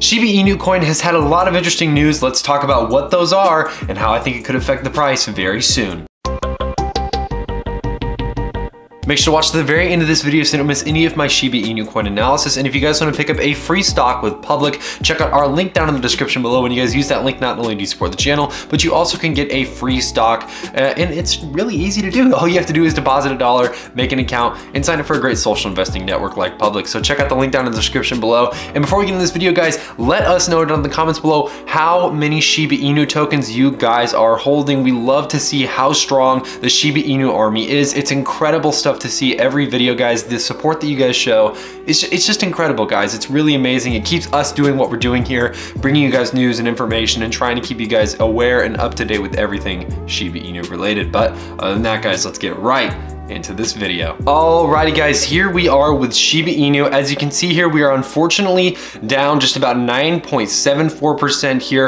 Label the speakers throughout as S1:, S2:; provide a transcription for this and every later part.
S1: Shiba Inu coin has had a lot of interesting news. Let's talk about what those are and how I think it could affect the price very soon. Make sure to watch to the very end of this video so you don't miss any of my Shiba Inu coin analysis. And if you guys want to pick up a free stock with Public, check out our link down in the description below. When you guys use that link, not only do you support the channel, but you also can get a free stock. And it's really easy to do. All you have to do is deposit $1, make an account, and sign up for a great social investing network like Public. So check out the link down in the description below. And before we get into this video, guys, let us know down in the comments below how many Shiba Inu tokens you guys are holding. We love to see how strong the Shiba Inu army is. It's incredible stuff to see every video, guys. The support that you guys show, it's just incredible, guys. It's really amazing. It keeps us doing what we're doing here, bringing you guys news and information and trying to keep you guys aware and up to date with everything Shiba Inu related. But other than that, guys, let's get right into this video. Alrighty, guys, here we are with Shiba Inu. As you can see here, we are unfortunately down just about 9.74% here,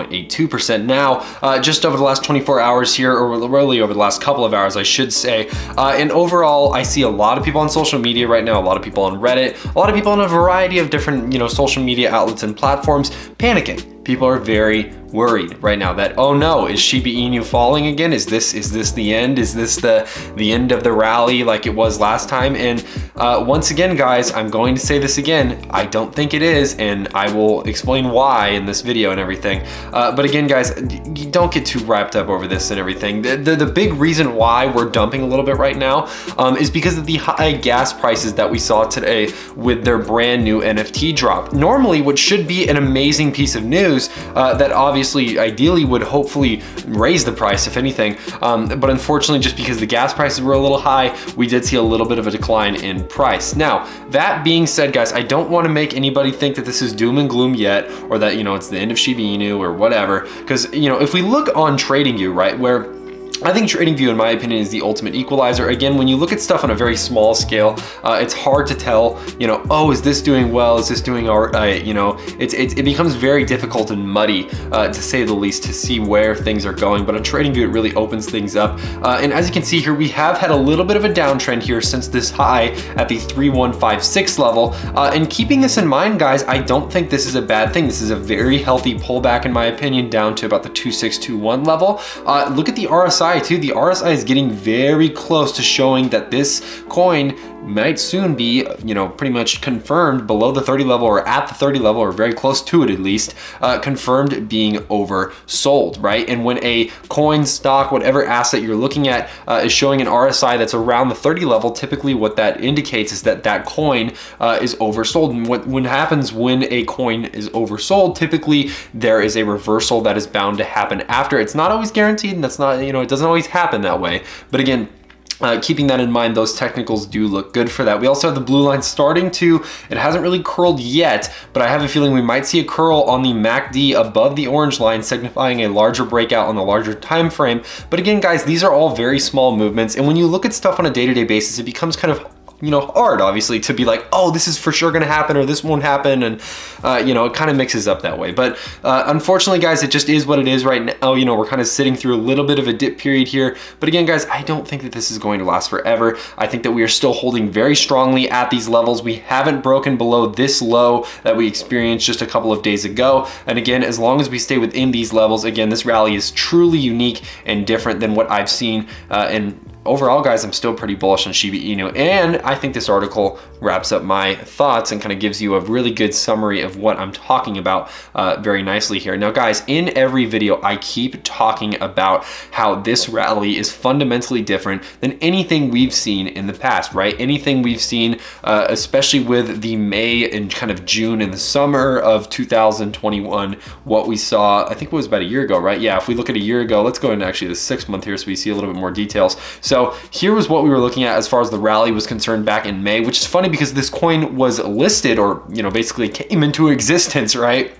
S1: 9.82% now, just over the last 24 hours here, or really over the last couple of hours, I should say. And overall, I see a lot of people on social media right now, a lot of people on Reddit, a lot of people on a variety of different, social media outlets and platforms panicking. People are very worried right now that, oh no, is Shiba Inu falling again? Is this the end? Is this the end of the rally like it was last time? And once again, guys, I'm going to say this again, I don't think it is, and I will explain why in this video and everything. But again, guys, don't get too wrapped up over this and everything. The big reason why we're dumping a little bit right now is because of the high gas prices that we saw today with their brand new NFT drop. Normally, what should be an amazing piece of news that obviously ideally would hopefully raise the price if anything, but unfortunately, just because the gas prices were a little high, we did see a little bit of a decline in price. Now, that being said, guys, I don't want to make anybody think that this is doom and gloom yet, or that it's the end of Shiba Inu or whatever, because if we look on TradingView, right, where I think TradingView, in my opinion, is the ultimate equalizer. Again, when you look at stuff on a very small scale, it's hard to tell, oh, is this doing well? Is this doing all right? It becomes very difficult and muddy, to say the least, to see where things are going. But on TradingView, it really opens things up. And as you can see here, we have had a little bit of a downtrend here since this high at the 3156 level. And keeping this in mind, guys, I don't think this is a bad thing. This is a very healthy pullback, in my opinion, down to about the 2621 level. Look at the RSI too. The RSI is getting very close to showing that this coin might soon be, pretty much confirmed below the 30 level, or at the 30 level, or very close to it at least, confirmed being oversold, right? And when a coin, stock, whatever asset you're looking at is showing an RSI that's around the 30 level, typically what that indicates is that that coin is oversold. And what happens when a coin is oversold, typically there is a reversal that is bound to happen after. It's not always guaranteed, and that's not, it doesn't always happen that way. But again, keeping that in mind, those technicals do look good for that. We also have the blue line starting to, it hasn't really curled yet, but I have a feeling we might see a curl on the MACD above the orange line, signifying a larger breakout on the larger time frame. But again, guys, these are all very small movements. And when you look at stuff on a day-to-day basis, it becomes kind of hard, obviously, to be like, oh, this is for sure gonna happen, or this won't happen, and it kind of mixes up that way. But unfortunately, guys, it just is what it is right now. We're kind of sitting through a little bit of a dip period here. But again, guys, I don't think that this is going to last forever. I think that we are still holding very strongly at these levels. We haven't broken below this low that we experienced just a couple of days ago. And again, as long as we stay within these levels, again, this rally is truly unique and different than what I've seen. And overall, guys, I'm still pretty bullish on Shiba Inu, and I think this article wraps up my thoughts and kind of gives you a really good summary of what I'm talking about very nicely here. Now, guys, in every video, I keep talking about how this rally is fundamentally different than anything we've seen in the past, right? Anything we've seen, especially with the May and kind of June and the summer of 2021, what we saw, I think it was about a year ago, right? Yeah, if we look at a year ago, let's go into actually the 6 month here so we see a little bit more details. So here was what we were looking at as far as the rally was concerned back in May, which is funny because this coin was listed, or basically came into existence, right,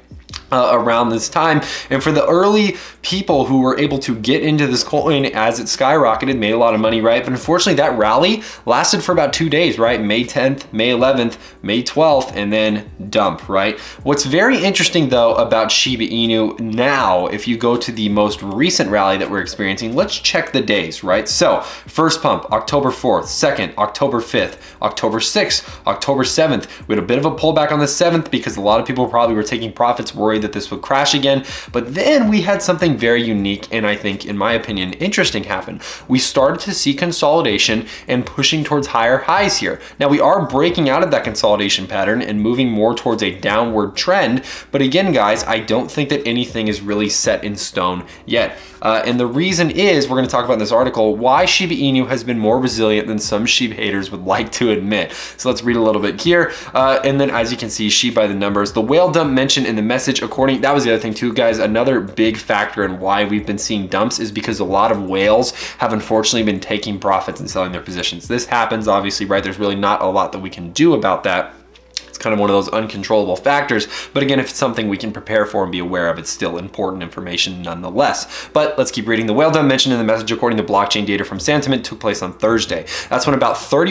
S1: around this time. And for the early people who were able to get into this coin as it skyrocketed, made a lot of money, right? But unfortunately that rally lasted for about 2 days, right? May 10th, May 11th, May 12th, and then dump, right? What's very interesting though about Shiba Inu now, if you go to the most recent rally that we're experiencing, let's check the days, right? So first pump, October 4th, second, October 5th, October 6th, October 7th. We had a bit of a pullback on the 7th because a lot of people probably were taking profits, worried that this would crash again. But then we had something very unique and I think, in my opinion, interesting happen. We started to see consolidation and pushing towards higher highs here. Now we are breaking out of that consolidation pattern and moving more towards a downward trend. But again, guys, I don't think that anything is really set in stone yet. And the reason is, we're going to talk about in this article, why Shiba Inu has been more resilient than some Shiba haters would like to admit. So let's read a little bit here. And then as you can see, Shiba by the numbers, the whale dump mentioned in the message, that was the other thing too, guys. Another big factor in why we've been seeing dumps is because a lot of whales have unfortunately been taking profits and selling their positions. This happens, obviously, right? There's really not a lot that we can do about that. It's kind of one of those uncontrollable factors. But again, if it's something we can prepare for and be aware of, it's still important information nonetheless. But let's keep reading. The whale dump mentioned in the message, according to blockchain data from Sentiment, took place on Thursday. That's when about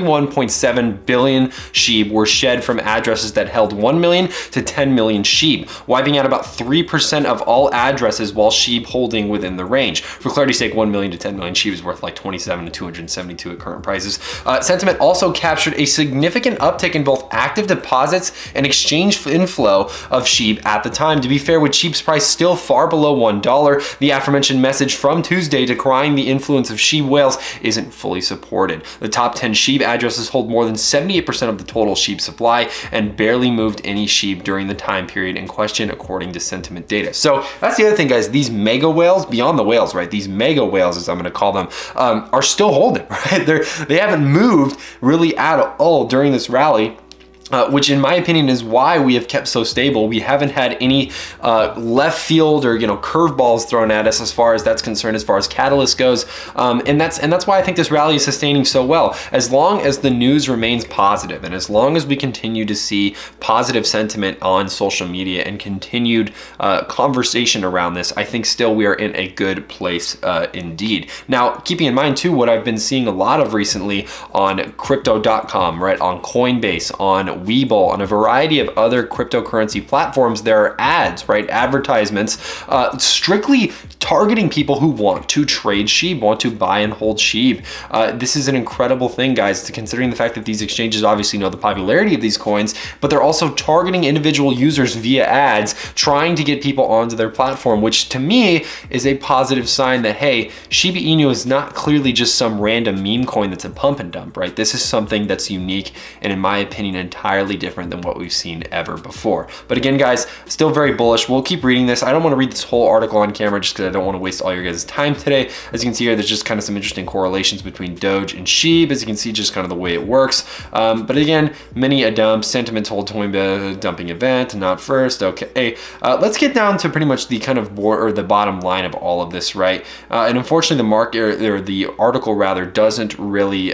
S1: 31.7 billion SHIB were shed from addresses that held 1 million to 10 million SHIB, wiping out about 3% of all addresses while SHIB holding within the range. For clarity's sake, 1 million to 10 million SHIB is worth like 27 to 272 at current prices. Sentiment also captured a significant uptick in both active deposits and exchange inflow of SHIB at the time. To be fair, with SHIB's price still far below $1, the aforementioned message from Tuesday decrying the influence of SHIB whales isn't fully supported. The top 10 SHIB addresses hold more than 78% of the total SHIB supply and barely moved any SHIB during the time period in question, according to Sentiment data. So that's the other thing, guys. These mega whales, beyond the whales, right? These mega whales, as I'm going to call them, are still holding, right? They haven't moved really at all during this rally. Which in my opinion is why we have kept so stable. We haven't had any left field or curveballs thrown at us as far as that's concerned, as far as Catalyst goes, and that's why I think this rally is sustaining so well. As long as the news remains positive, and as long as we continue to see positive sentiment on social media and continued conversation around this, I think still we are in a good place indeed. Now, keeping in mind too, what I've been seeing a lot of recently on Crypto.com, right, on Coinbase, on Webull, on a variety of other cryptocurrency platforms, there are ads, right? Advertisements strictly targeting people who want to trade SHIB, want to buy and hold SHIB. This is an incredible thing, guys, considering the fact that these exchanges obviously know the popularity of these coins, but they're also targeting individual users via ads, trying to get people onto their platform, which to me is a positive sign that, hey, Shiba Inu is not clearly just some random meme coin that's a pump and dump, right? This is something that's unique and, in my opinion, entirely different than what we've seen ever before. But again, guys, still very bullish. We'll keep reading this. I don't want to read this whole article on camera just because I don't want to waste all your guys' time today. As you can see here, there's just kind of some interesting correlations between Doge and SHIB. As you can see, just kind of the way it works. But again, many a dump, Sentiment told Toynbee dumping event, not first. Okay, let's get down to pretty much the kind of the bottom line of all of this, right? And unfortunately, the market, or the article rather, doesn't really,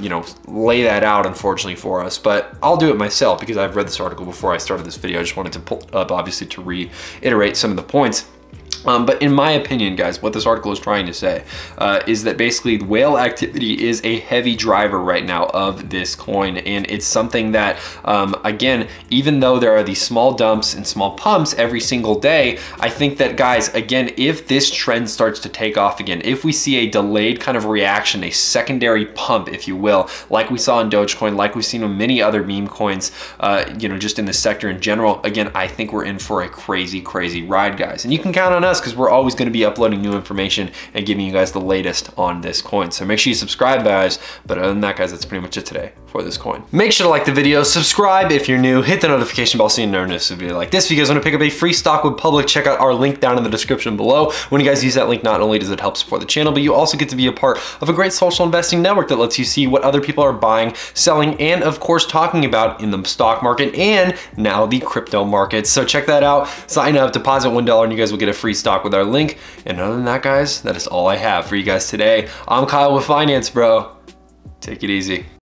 S1: lay that out, unfortunately, for us. But I'll do it myself because I've read this article before I started this video. I just wanted to pull up, obviously, to reiterate some of the points. But in my opinion, guys, what this article is trying to say is that basically whale activity is a heavy driver right now of this coin. And it's something that, again, even though there are these small dumps and small pumps every single day, I think that, guys, again, if this trend starts to take off again, if we see a delayed kind of reaction, a secondary pump, if you will, like we saw in Dogecoin, like we've seen in many other meme coins, just in the sector in general, again, I think we're in for a crazy, crazy ride, guys. And you can count on us because we're always going to be uploading new information and giving you guys the latest on this coin. So make sure you subscribe, guys. But other than that, guys, that's pretty much it today for this coin. Make sure to like the video, subscribe if you're new, hit the notification bell so you never miss a video like this. If you guys want to pick up a free stock with Public, check out our link down in the description below. When you guys use that link, not only does it help support the channel, but you also get to be a part of a great social investing network that lets you see what other people are buying, selling, and of course talking about in the stock market and now the crypto markets. So check that out, sign up, deposit $1 and you guys will get a free stock with our link. And other than that, guys, that is all I have for you guys today. I'm Kyle with Finance Bro. Take it easy.